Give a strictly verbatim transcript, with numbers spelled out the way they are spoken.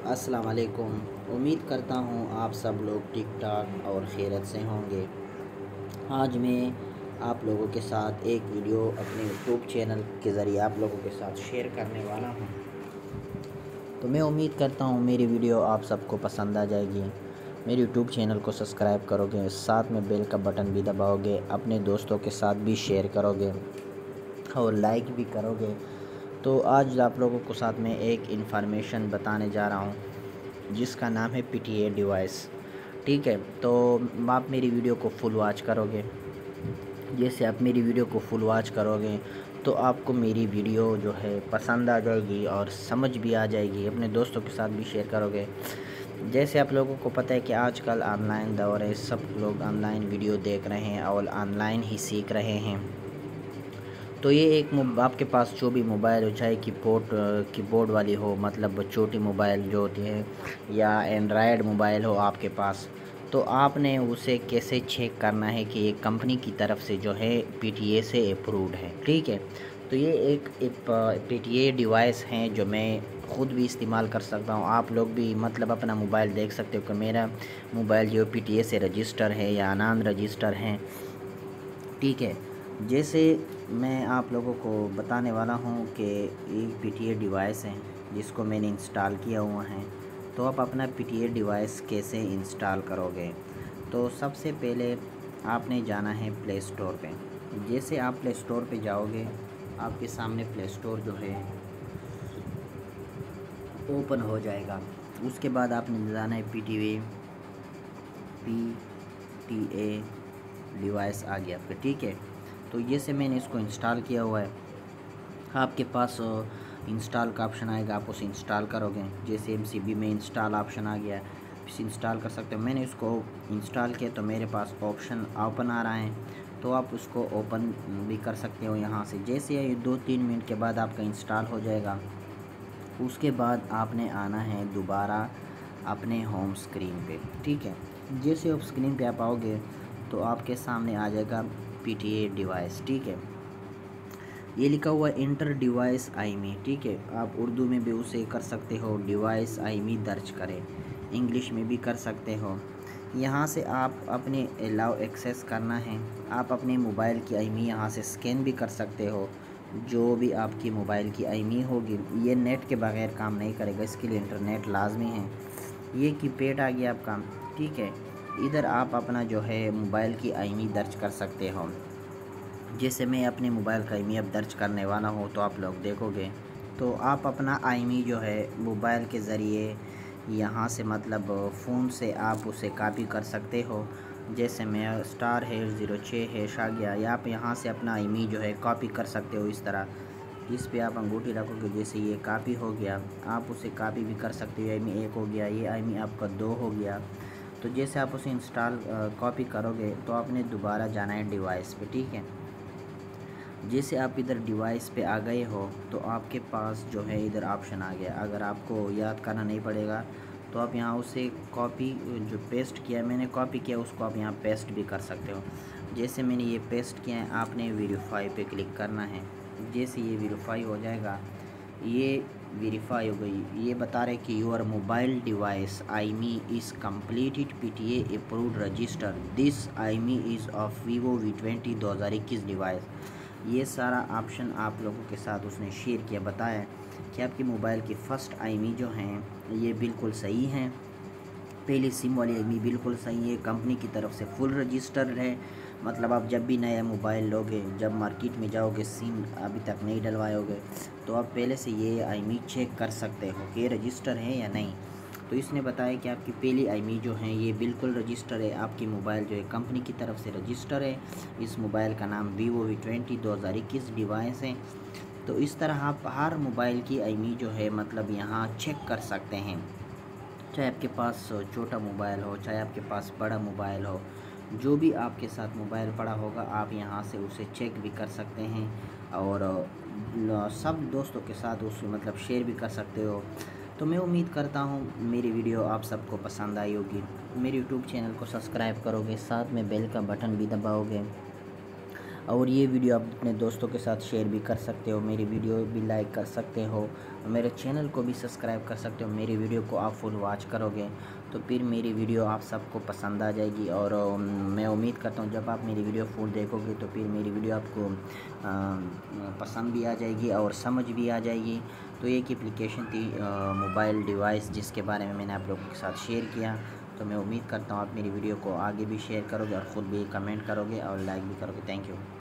अस्सलाम वालेकुम। उम्मीद करता हूँ आप सब लोग ठीक ठाक और खैरियत से होंगे। आज मैं आप लोगों के साथ एक वीडियो अपने यूट्यूब चैनल के ज़रिए आप लोगों के साथ शेयर करने वाला हूँ। तो मैं उम्मीद करता हूँ मेरी वीडियो आप सबको पसंद आ जाएगी। मेरे यूट्यूब चैनल को सब्सक्राइब करोगे, साथ में बेल का बटन भी दबाओगे, अपने दोस्तों के साथ भी शेयर करोगे और लाइक भी करोगे। तो आज आप लोगों को साथ में एक इन्फॉर्मेशन बताने जा रहा हूँ जिसका नाम है पी टी ए डिवाइस। ठीक है, तो आप मेरी वीडियो को फुल वॉच करोगे। जैसे आप मेरी वीडियो को फुल वॉच करोगे तो आपको मेरी वीडियो जो है पसंद आ जाएगी और समझ भी आ जाएगी, अपने दोस्तों के साथ भी शेयर करोगे। जैसे आप लोगों को पता है कि आजकल ऑनलाइन दौर है, सब लोग ऑनलाइन वीडियो देख रहे हैं और ऑनलाइन ही सीख रहे हैं। तो ये एक आपके पास जो भी मोबाइल हो, चाहे कीबोर्ड कीबोर्ड वाली हो, मतलब छोटी मोबाइल जो होती है, या एंड्रॉयड मोबाइल हो आपके पास, तो आपने उसे कैसे चेक करना है कि ये कंपनी की तरफ से जो है पी टी ए से अप्रूव्ड है। ठीक है, तो ये एक, एक पी टी ए डिवाइस हैं जो मैं ख़ुद भी इस्तेमाल कर सकता हूँ। आप लोग भी मतलब अपना मोबाइल देख सकते हो कि मेरा मोबाइल जो पी टी ए से रजिस्टर है या नॉन रजिस्टर हैं। ठीक है, जैसे मैं आप लोगों को बताने वाला हूँ कि एक पी टी ए डिवाइस है जिसको मैंने इंस्टॉल किया हुआ है। तो आप अपना पी टी ए डिवाइस कैसे इंस्टॉल करोगे, तो सबसे पहले आपने जाना है प्ले स्टोर पे। जैसे आप प्ले स्टोर पे जाओगे, आपके सामने प्ले स्टोर जो है ओपन हो जाएगा। उसके बाद आपने जाना है P T A P T A device आ गया आपका। ठीक है, तो जैसे मैंने इसको इंस्टॉल किया हुआ है, आपके पास इंस्टॉल का ऑप्शन आएगा, आप उसे इंस्टॉल करोगे। जैसे एम सी बी में इंस्टॉल ऑप्शन आ गया, इसे इंस्टॉल कर सकते हो। मैंने इसको इंस्टॉल किया तो मेरे पास ऑप्शन ओपन आ रहा है, तो आप उसको ओपन भी कर सकते हो यहाँ से। जैसे ये दो तीन मिनट के बाद आपका इंस्टॉल हो जाएगा, उसके बाद आपने आना है दोबारा अपने होम स्क्रीन पे। ठीक है, जैसे आप स्क्रीन पे आप आओगे तो आपके सामने आ जाएगा पी टी ए डिवाइस। ठीक है, ये लिखा हुआ इंटर डिवाइस आई मी। ठीक है, आप उर्दू में भी उसे कर सकते हो, डिवाइस आई मी दर्ज करें, इंग्लिश में भी कर सकते हो। यहाँ से आप अपने अलाउ एक्सेस करना है। आप अपने मोबाइल की आई मी यहाँ से स्कैन भी कर सकते हो, जो भी आपकी मोबाइल की आई मी होगी। ये नेट के बगैर काम नहीं करेगा, इसके लिए इंटरनेट लाजमी है। ये कीपैड आ गया आपका। ठीक है, इधर आप अपना जो है मोबाइल की आई एम ई दर्ज कर सकते हो। जैसे मैं अपने मोबाइल का आई एम ई अब दर्ज करने वाला हूँ, तो आप लोग देखोगे तो आप अपना आई एम ई जो है मोबाइल के ज़रिए यहाँ से मतलब फ़ोन से आप उसे कॉपी कर सकते हो। जैसे मैं स्टार है ज़ीरो छः हैश आ गया, या आप यहाँ से अपना आई एम ई जो है कॉपी कर सकते हो इस तरह। इस पे आप अंगूठी रखोगे, जैसे ये कॉपी हो गया, आप उसे कॉपी भी कर सकते हो। आई एम ई एक हो गया, ये आई एम ई आपका दो हो गया। तो जैसे आप उसे इंस्टॉल कॉपी करोगे तो आपने दोबारा जाना है डिवाइस पे। ठीक है, जैसे आप इधर डिवाइस पे आ गए हो तो आपके पास जो है इधर ऑप्शन आ गया। अगर आपको याद करना नहीं पड़ेगा तो आप यहाँ उसे कॉपी जो पेस्ट किया, मैंने कॉपी किया, उसको आप यहाँ पेस्ट भी कर सकते हो। जैसे मैंने ये पेस्ट किया है, आपने वेरीफाई पे क्लिक करना है। जैसे ये वेरीफाई हो जाएगा, ये वेरीफाई हो गई, ये बता रहे कि your mobile device I M E is completed P T A approved register, this I M E is of Vivo V twenty दो हज़ार इक्कीस डिवाइस। ये सारा ऑप्शन आप लोगों के साथ उसने शेयर किया, बताया कि आपके मोबाइल की फ़र्स्ट आई एम ई जो हैं ये बिल्कुल सही हैं। पहली सिम वाली आई एम ई बिल्कुल सही है, कंपनी की तरफ से फुल रजिस्टर है। मतलब आप जब भी नया मोबाइल लोगे, जब मार्केट में जाओगे, सिम अभी तक नहीं डलवाओगे, तो आप पहले से ये आई एम ई चेक कर सकते हो कि रजिस्टर है या नहीं। तो इसने बताया कि आपकी पहली आई एम ई जो है ये बिल्कुल रजिस्टर है, आपकी मोबाइल जो है कंपनी की तरफ से रजिस्टर है। इस मोबाइल का नाम वीवो वी ट्वेंटी दो हज़ार इक्कीस डिवाइस है। तो इस तरह आप हर मोबाइल की आई एम ई जो है मतलब यहाँ चेक कर सकते हैं, चाहे आपके पास छोटा मोबाइल हो, चाहे आपके पास बड़ा मोबाइल हो, जो भी आपके साथ मोबाइल पड़ा होगा आप यहाँ से उसे चेक भी कर सकते हैं और सब दोस्तों के साथ उसे मतलब शेयर भी कर सकते हो। तो मैं उम्मीद करता हूँ मेरी वीडियो आप सबको पसंद आई होगी। मेरे यूट्यूब चैनल को सब्सक्राइब करोगे, साथ में बेल का बटन भी दबाओगे और ये वीडियो आप अपने दोस्तों के साथ शेयर भी कर सकते हो। मेरी वीडियो भी लाइक कर सकते हो, तो मेरे चैनल को भी सब्सक्राइब कर सकते हो। मेरी वीडियो को आप फुल वॉच करोगे तो फिर मेरी वीडियो आप सबको पसंद आ जाएगी, और मैं उम्मीद करता हूँ जब आप मेरी वीडियो फुल देखोगे तो फिर मेरी वीडियो आपको पसंद भी आ जाएगी और समझ भी आ जाएगी। तो एक एप्लीकेशन थी मोबाइल डिवाइस जिसके बारे में मैंने आप लोगों के साथ शेयर किया। तो मैं उम्मीद करता हूँ आप मेरी वीडियो को आगे भी शेयर करोगे और ख़ुद भी कमेंट करोगे और लाइक भी करोगे। Thank you.